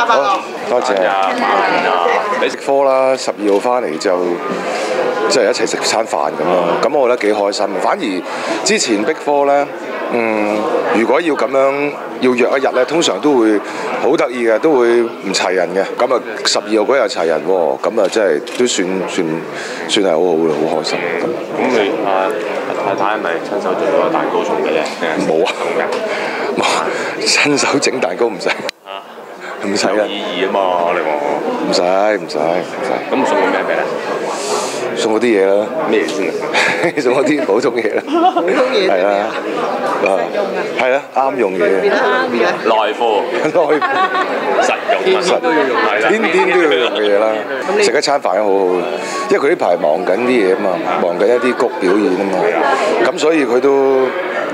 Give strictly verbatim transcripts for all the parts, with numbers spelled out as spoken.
日快樂！ 多謝。你食科啦，十二號翻嚟就即係一齊食餐飯咁咯。咁我覺得幾開心。反而之前逼科咧，嗯，如果要咁樣要約一日咧，通常都會好得意嘅，都會唔齊人嘅。咁啊，十二號嗰日齊人喎，咁啊，真係都算算算係好好啦，好開心。 咁你啊太太係咪親手做咗個蛋糕送俾你？ 冇啊，冇親手整蛋糕唔使。唔使有意義啊嘛，你話唔使唔使唔使。 咁送個咩俾你？ 送嗰啲嘢啦。 咩先？ 送嗰啲普通嘢啦。 普通嘢係啦。啊。係啦，啱用嘢。 啱嘅。 內科。 內科。 實用。 實都要用係啦。 天天都要用嘅嘢啦。食一餐飯都好好，因為佢呢排忙緊啲嘢啊嘛，忙緊一啲谷表演啊嘛，咁所以佢都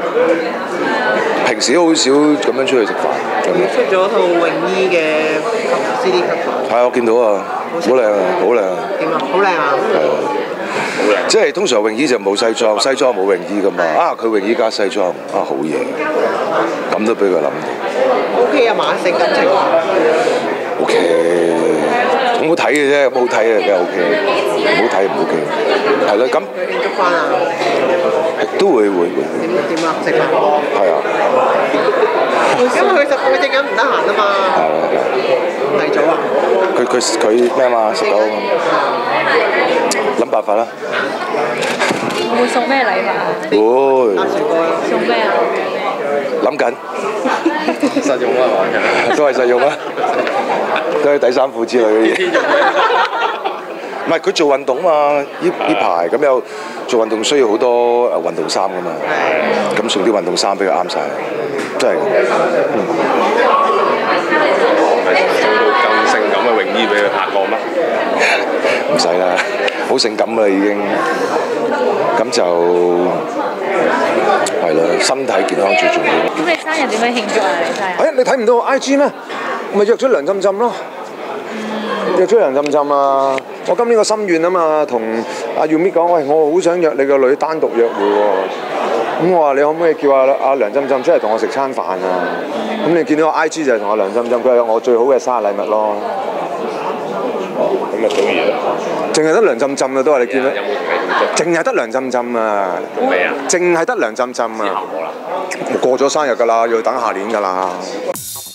平時都好少咁樣出去食飯。 出咗套泳衣嘅 C D 級。 係，我見到啊，好靚啊，好靚啊。 點啊？好靚啊！ 係啊，好靚。即係通常泳衣就冇西裝，西裝冇泳衣噶嘛。啊，佢泳衣加西裝，啊好嘢，咁都俾佢諗到。 O K 啊嘛，性感情。 O K，咁好睇嘅啫，咁好睇嘅梗係 O K，唔好睇唔 O K。係咯，咁。 佢慶祝翻啊！ 都會會會。 點點啊？食飯。 係啊。 因為佢十佢正緊唔得閒啊嘛。 係啊。 提早啊？ 佢佢佢咩啊嘛？十九諗辦法啦。 會送咩禮物啊？ 會。 送咩啊？ 諗緊。 實用啊嘛， 都係實用啊，都係底衫褲之類嘅嘢。唔係佢做運動嘛，呢呢排咁又做運動需要好多誒運動衫噶嘛，咁送啲運動衫俾佢啱晒，真係。嗯。 送到更性感嘅泳衣俾佢拍過咩？ 唔使啦，好性感啦已經。咁就係啦，身體健康最重要。 咁你生日點樣慶祝啊？你生日？ 哎，你睇唔到我 I G 咩？咪約咗梁浸浸咯，約咗梁浸浸啊！我今年個心願啊嘛，同阿 Yumi 講，喂，我好想約你個女單獨約會喎。咁我話你可唔可以叫阿阿梁浸浸出嚟同我食餐飯啊？咁你見到我 I G 就係同阿梁浸浸，佢係我最好嘅生日禮物咯。 咁咪早嘢啦。 淨係得梁浸浸啊，都話你見到。 有冇同你慶祝？ 淨係得梁浸浸啊！ 未啊？ 淨係得梁浸浸啊！ 之後冇啦。 過咗生日㗎啦，要等下年㗎啦。